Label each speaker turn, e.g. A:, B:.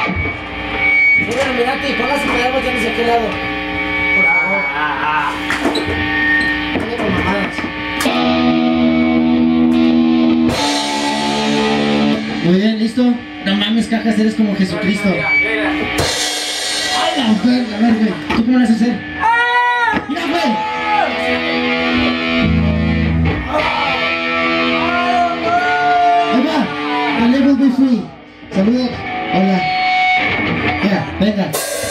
A: Bueno, mirate, póngase para allá, ya hacia aquel lado. Por favor. Vaya con mamadas. Muy bien, ¿listo? No mames, cajas, eres como Jesucristo. ¡Hala, güey! A ver, güey, ¿tú cómo lo vas a hacer? ¡Mira, güey! Ahí va, the level be free. Saludos. Hola. Ya, venga.